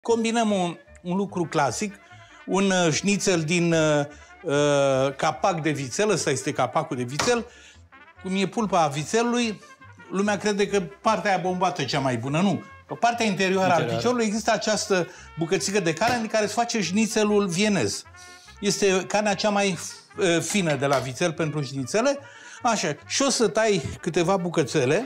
Combinăm un lucru clasic, un șnițel din capac de vițel, ăsta este capacul de vițel, cum e pulpa vițelului, lumea crede că partea aia bombată e cea mai bună. Nu. Pe partea interioară a piciorului există această bucățică de carne în care se face șnițelul vienez. Este carnea cea mai fină de la vițel pentru șnițele. Așa. Și o să tai câteva bucățele.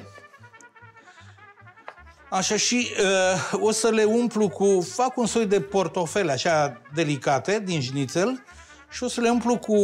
Așa, și o să le umplu cu... Fac un soi de portofele așa delicate din șnițel și o să le umplu cu...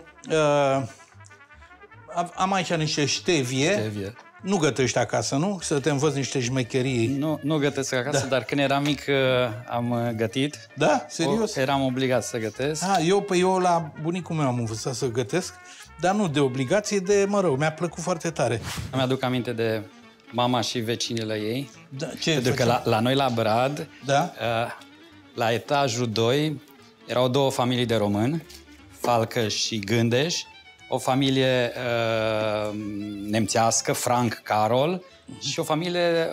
am aici niște ștevie. Nu gătești acasă, nu? Să te învăț niște șmecherii. Nu gătesc acasă, dar când eram mic am gătit. Da? Serios? Eram obligat să gătesc. Eu la bunicul meu am învățat să gătesc, dar nu de obligație, de, mă rog, mi-a plăcut foarte tare. Îmi aduc aminte de mama și vecinile ei. Da, pentru că la noi la Brad, da? La etajul 2, erau două familii de români, Falcă și Gândeș, o familie nemțească, Frank Carol, și o familie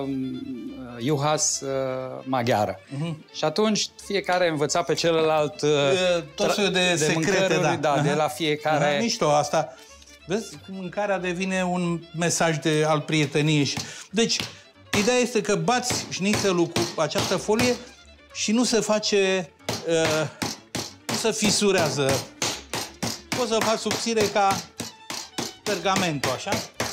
Juhas maghiară. Și atunci fiecare învăța pe celălalt tot soiul de secrete, de la fiecare. Mișto asta. Vezi? Mâncarea devine un mesaj al prieteniei. Deci, ideea este că bați șnițelul cu această folie și nu se face, nu se fisurează. Poți să-l faci subțire ca pergamentul, așa.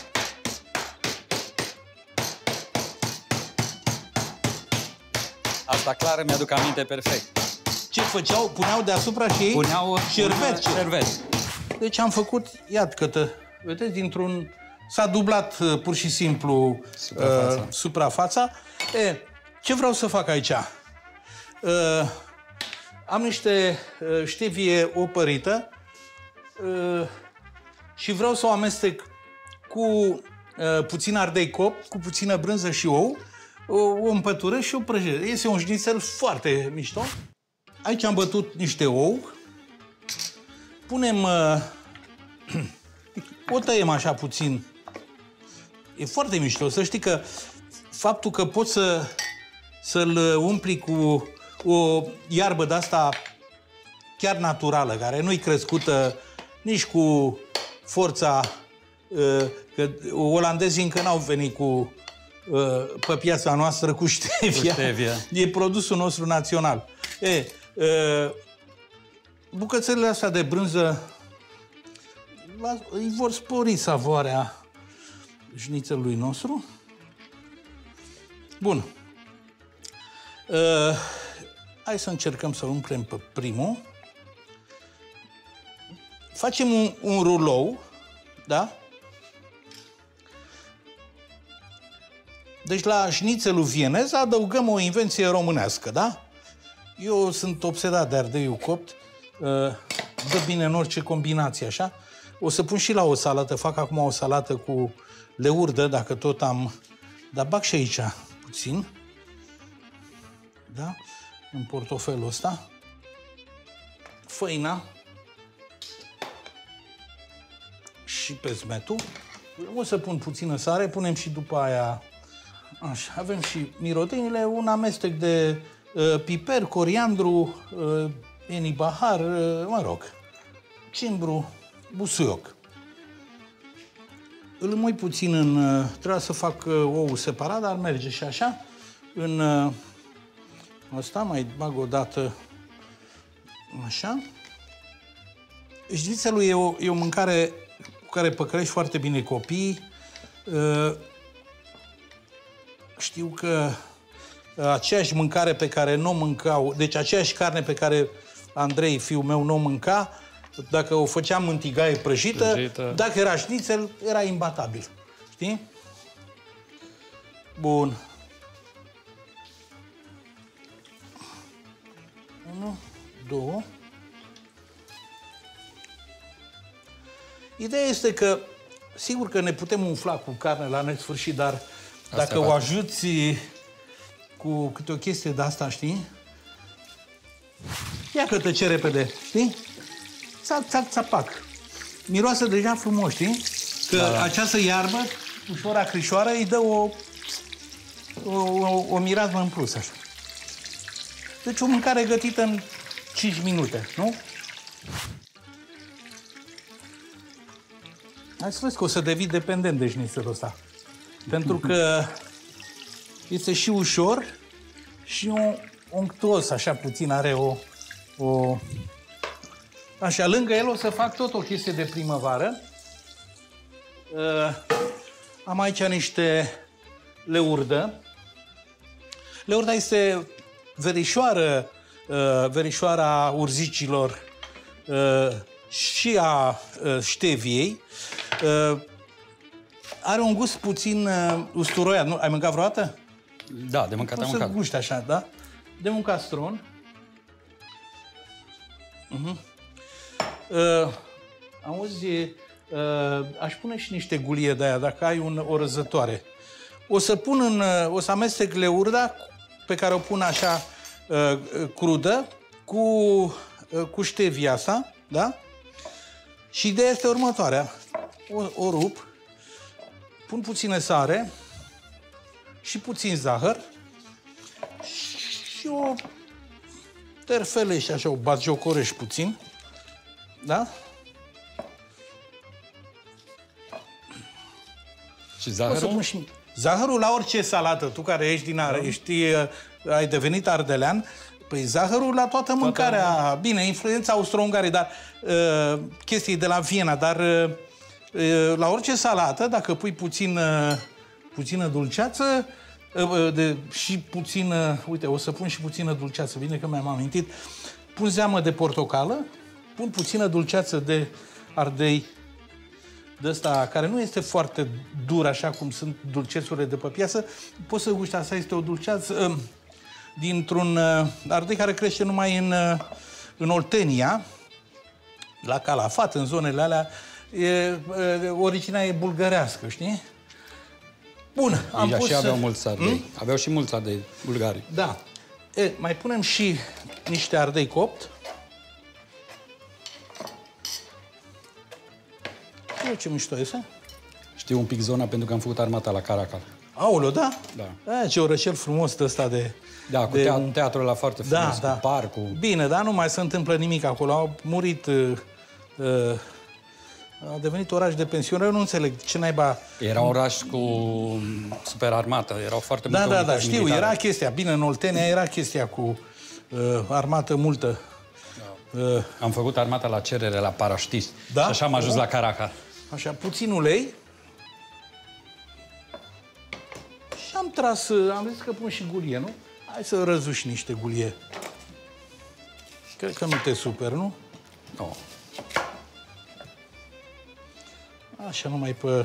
Asta clar mi-aduc aminte perfect. Ce făceau? Puneau deasupra și ei? Puneau șervet. Deci am făcut, iată, vedeți, dintr-un... S-a dublat pur și simplu suprafața. Ce vreau să fac aici? Am niște ștevie opărită și vreau să o amestec cu puțin ardei copt, cu puțină brânză și ou, o împăturesc și o prăjesc. Este un șnițel foarte mișto. Aici am bătut niște ou. Punem... o tăiem așa puțin. E foarte mișto. Să știi că faptul că poți să-l umpli cu o iarbă de-asta chiar naturală, care nu-i crescută nici cu forța... că olandezii încă n-au venit pe piața noastră cu ștevia. E produsul nostru național. Bucățelele astea de brânză îi vor spori savoarea șnițelului nostru. Bun. Hai să încercăm să umplem pe primul. Facem un rulou, da? Deci la șnițelul vienez adăugăm o invenție românească, da? Eu sunt obsedat de ardeiul copt. Dă bine în orice combinație, așa. O să pun și la o salată. Fac acum o salată cu leurdă, dacă tot am... Dar bag și aici puțin. Da? În portofelul ăsta. Făina. Și pesmetul. O să pun puțină sare. Punem și după aia... Așa. Avem și mirodenile. Un amestec de piper, coriandru, enibahar, mă rog, cimbru, busuioc. Îl mui puțin în... Trebuie să fac ou separat, dar merge și așa. În asta mai bag o dată așa. Șnițelul e o mâncare cu care păcălești foarte bine copiii. Știu că aceeași mâncare pe care nu o mâncau, deci aceeași carne pe care Andrei, fiul meu, nu o mânca, dacă o făceam în tigaie prăjită, dacă era șnițel, era imbatabil. Știi? Bun. 1, 2. Ideea este că, sigur că ne putem umfla cu carne la nesfârșit, dar dacă o ajuți cu câte o chestie de asta, știi? Ia că tăce repede, știi? Țac, țac, țapac. Miroase deja frumos, știi? Că această iarbă, ușor acrișoară, îi dă o mireasmă în plus, așa. Deci o mâncare gătită în 5 minute, nu? Hai să vezi că o să devii dependent de șnițelul ăsta. Pentru că este și ușor și unctuos, așa puțin, are o... Așa, lângă el o să fac tot o chestie de primăvară. Am aici niște leurdă. Leurda este verișoara urzicilor și a șteviei. Are un gust puțin usturoiat. Nu? Ai mâncat vreodată? Da, de mâncat am mâncat. Să guști așa, da? De un castron. Auzi, aș pune și niște gulie de aia, dacă ai o răzătoare. O să amestec leurda, pe care o pun așa crudă, cu ștevia asta, da? Și ideea este următoarea. O rup, pun puțină sare și puțin zahăr și o terfelești așa, o batjocorești puțin, da? Și zahărul? Zahărul la orice salată. Tu care ești ai devenit ardelean, păi zahărul la toată mâncarea. Bine, influența austro-ungarii, dar chestii de la Viena, dar la orice salată, dacă pui puțină dulceață și puțină, uite, o să pun și puțină dulceață, bine că mi-am amintit, pun zeamă de portocală, pun puțină dulceață de ardei de ăsta, care nu este foarte dur, așa cum sunt dulcețurile de pe piață. Poți să guști, asta este o dulceață dintr-un ardei care crește numai în Oltenia, la Calafat, în zonele alea. Originea e bulgărească, știi? Bun, am pus... Și aveau mulți ardei. Aveau și mulți ardei bulgari. Da. Mai punem și niște ardei copt. Ce mișto este? Știu un pic zona pentru că am făcut armata la Caracal. Aoleu, da? Da. Ce orășel frumos ăsta de... Da, cu teatrul ăla foarte frumos, cu parcul. Bine, dar nu mai se întâmplă nimic acolo. Au murit... a devenit oraș de pensionari, eu nu înțeleg ce naiba... Era un oraș cu super armată, erau foarte multe unități militare. Știu, era chestia. Bine, în Oltenia era chestia cu armată multă. Da. Am făcut armata la cerere, la paraștiști. Da? Și așa am ajuns la Caracal. Așa, puțin ulei. Și am tras, am zis că pun și gulie, nu? Hai să răzuși niște gulie. Cred că nu te super, nu? Nu. Așa, numai pe...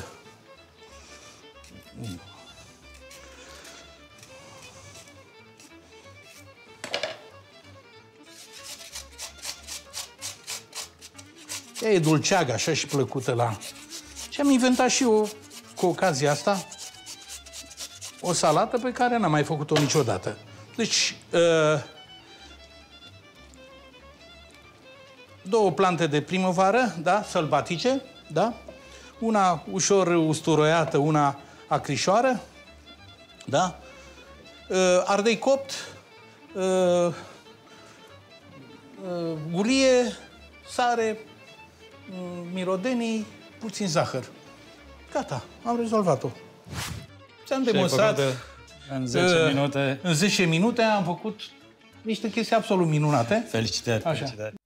Ea e dulceagă, așa și plăcută la... Și am inventat și eu, cu ocazia asta, o salată pe care n-am mai făcut-o niciodată. Deci, două plante de primăvară, da, sălbatice, da? Una ușor usturoiată, una acrișoară, da? Ardei copt, gulie, sare, mirodenii, puțin zahăr. Gata, am rezolvat-o. Ți-am demonstrat în 10 minute. În 10 minute am făcut niște chestii absolut minunate. Felicitări! Așa. Felicitări.